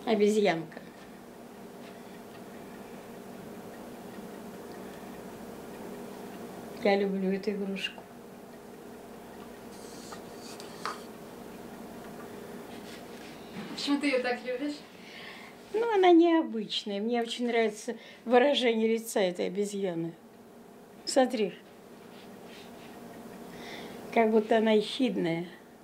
Обезьянка. Я люблю эту игрушку. Почему ты ее так любишь? Ну, она необычная. Мне очень нравится выражение лица этой обезьяны. Смотри. Как будто она ехидная.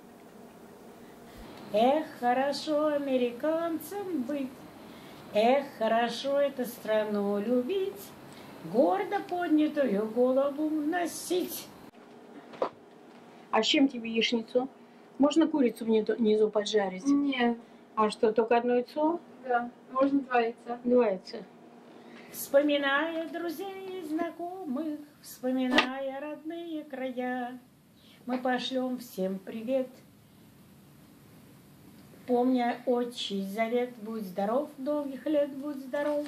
Эх, хорошо американцам быть. Эх, хорошо эту страну любить. Гордо поднятую голову носить. А с чем тебе яичницу? Можно курицу внизу поджарить? Нет. А что, только одно яйцо? Да, можно 2 яйца. 2 яйца. Вспоминая друзей и знакомых, вспоминая родные края, мы пошлем всем привет. Помня отчий завет, будь здоров, долгих лет будь здоров.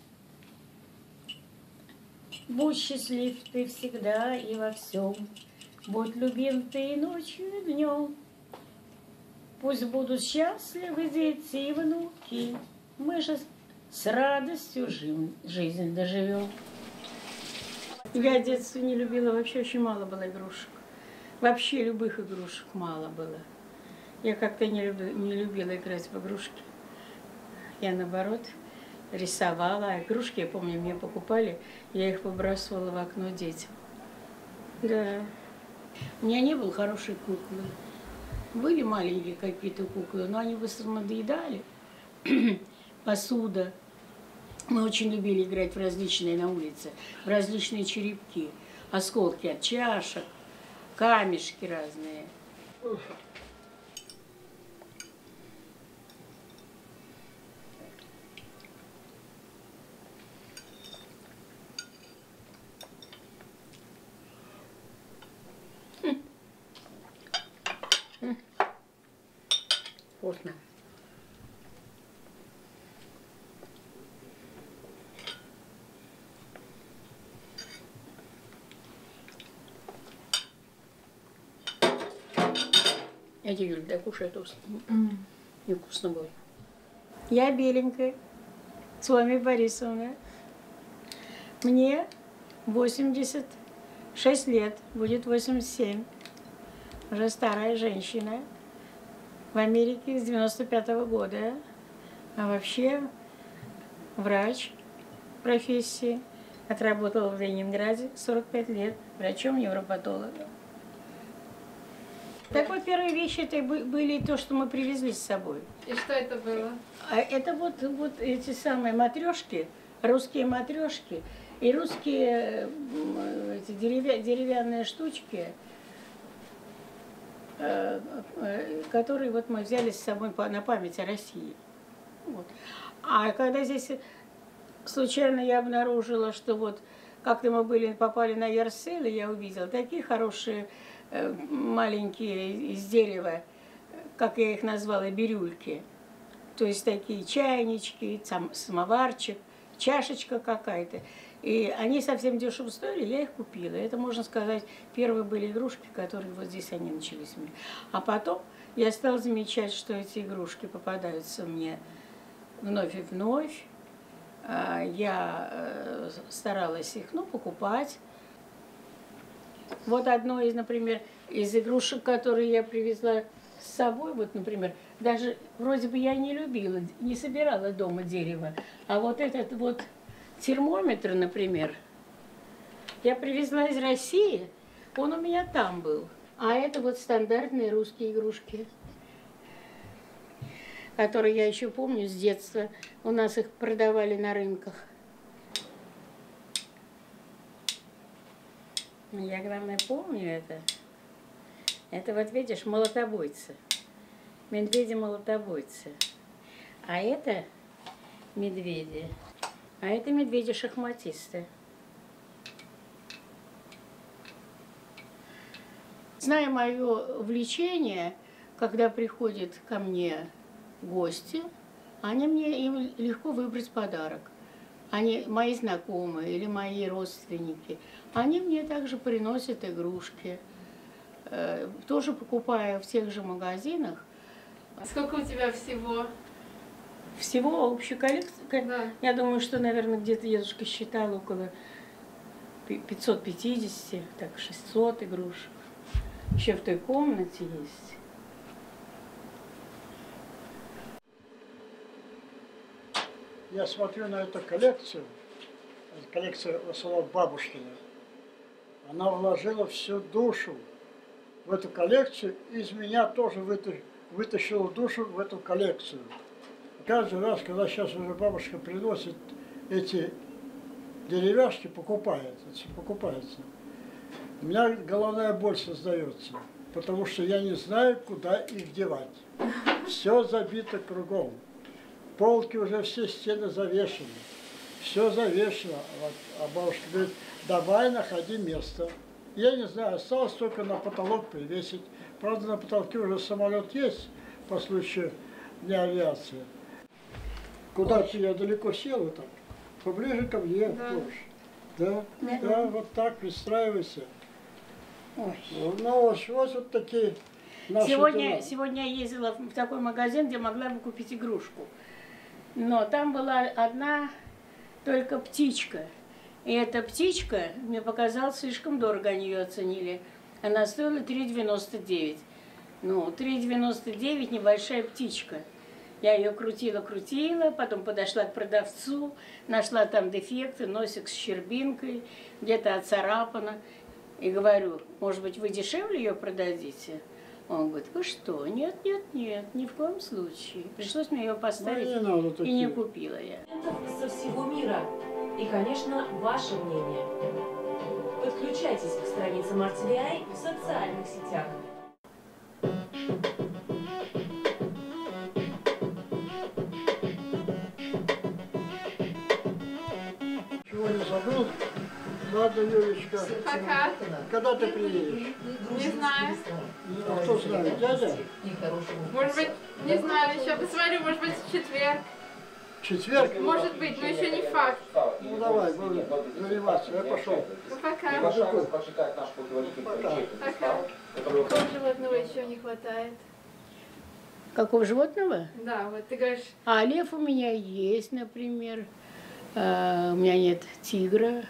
Будь счастлив ты всегда и во всем, будь любим ты и ночью, и днем. Пусть будут счастливы дети и внуки, мы же с радостью жизнь доживем. Я в детстве не любила, вообще очень мало было игрушек. Вообще любых игрушек мало было. Я как-то не любила играть в игрушки. Я, наоборот, рисовала. А игрушки, я помню, мне покупали, я их выбрасывала в окно детям. Да. У меня не было хорошей куклы. Были маленькие какие-то куклы, но они быстро надоедали. Посуда. Мы очень любили играть в различные на улице, в различные черепки, осколки от чашек, камешки разные. Вкусно. Иди, Юль, дай кушай тост. Невкусно будет. Я беленькая, Суами Борисовна. Мне 86 лет, будет 87. Уже старая женщина. В Америке с 95-го года. А вообще врач профессии. Отработала в Ленинграде 45 лет врачом-невропатологом. Так вот, первые вещи это были то, что мы привезли с собой. И что это было? А это вот эти самые матрешки, русские матрешки и русские эти деревянные штучки, которые вот мы взяли с собой на память о России. Вот. А когда здесь случайно я обнаружила, что вот как-то мы попали на Ярсел, и я увидела такие хорошие маленькие из дерева, как я их назвала, бирюльки. То есть такие чайнички, самоварчик, чашечка какая-то. И они совсем дешево стоили, я их купила. Это, можно сказать, первые были игрушки, которые вот здесь они начались у меня. А потом я стала замечать, что эти игрушки попадаются мне вновь и вновь. Я старалась их, покупать. Вот одно из, например, из игрушек, которые я привезла с собой, вот, например, даже вроде бы я не любила, не собирала дома дерево, а вот этот вот термометр, например, я привезла из России, он у меня там был. А это вот стандартные русские игрушки, которые я еще помню с детства. У нас их продавали на рынках. Я, главное, помню это. Это вот, видишь, молотобойцы. Медведи-молотобойцы. А это медведи. А это медведи-шахматисты. Зная мое увлечение, когда приходят ко мне гости, им легко выбрать подарок. Они, мои знакомые или мои родственники, они мне также приносят игрушки. Тоже покупая в тех же магазинах. А сколько у тебя всего? Всего общая коллекция? Да. Я думаю, что, наверное, где-то дедушка считал около 550, так 600 игрушек. Еще в той комнате есть. Я смотрю на эту коллекцию, коллекция в основном бабушкина. Она вложила всю душу в эту коллекцию, и из меня тоже вытащила душу в эту коллекцию. Каждый раз, когда сейчас уже бабушка приносит эти деревяшки, покупается, у меня головная боль создается, потому что я не знаю, куда их девать. Все забито кругом. Полки уже все стены завешены. Все завешено. А бабушка говорит, давай находи место. Я не знаю, осталось только на потолок привесить. Правда, на потолке уже самолет есть по случаю дня авиации. Куда-то я далеко села так. Поближе ко мне тоже. Да, вот так, пристраивайся. Ой. Ну, вот такие наши дела. Сегодня я ездила в такой магазин, где могла бы купить игрушку. Но там была одна только птичка. И эта птичка, мне показалось, слишком дорого они ее оценили. Она стоила 3,99. Ну, 3,99 небольшая птичка. Я ее крутила, потом подошла к продавцу, нашла там дефекты, носик с щербинкой, где-то оцарапано. И говорю, может быть, вы дешевле ее продадите? Он говорит, вы что? Нет, ни в коем случае. Пришлось мне ее поставить, и не купила я. Со всего мира. И, конечно, ваше мнение. Подключайтесь к страницам RTVI в социальных сетях. Чего не забыл? Ладно, Юлечка. Пока. Когда ты приедешь? Не знаю. А кто знает, дядя? Может быть, не знаю, еще посмотрю, может быть, в четверг. Четверг? Может быть, но еще не факт. Ну давай, будем заниматься. Я пошел. Ну, пока. Пока. Пока. Какого животного еще не хватает? Какого животного? Да, вот ты говоришь, А лев у меня есть, например. У меня нет тигра.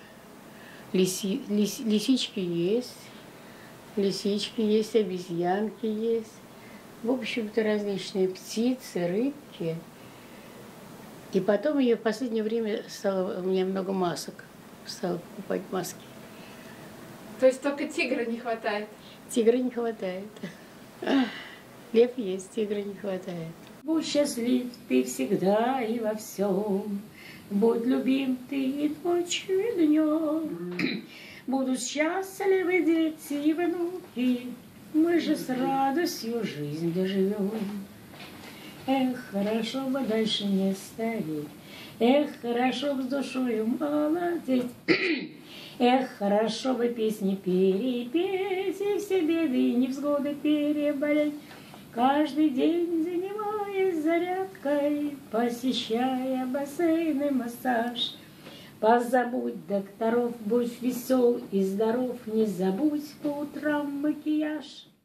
Лисички есть. Лисички есть, обезьянки есть. В общем-то, различные птицы, рыбки. И потом я в последнее время стала, у меня много масок. Стала покупать маски. то есть только тигра не хватает. Тигра не хватает. Лев есть, тигра не хватает. Будь счастлив ты всегда и во всем. Будь любим ты и ночью, и днем. Будут счастливы дети и внуки. Мы же с радостью жизнь доживем. Эх, хорошо бы дальше не стареть. Эх, хорошо бы с душою молодеть. Эх, хорошо бы песни перепеть и все беды и невзгоды переболеть. Каждый день занимаясь зарядкой, посещая бассейн и массаж. Позабудь докторов, будь весел и здоров, не забудь по утрам макияж.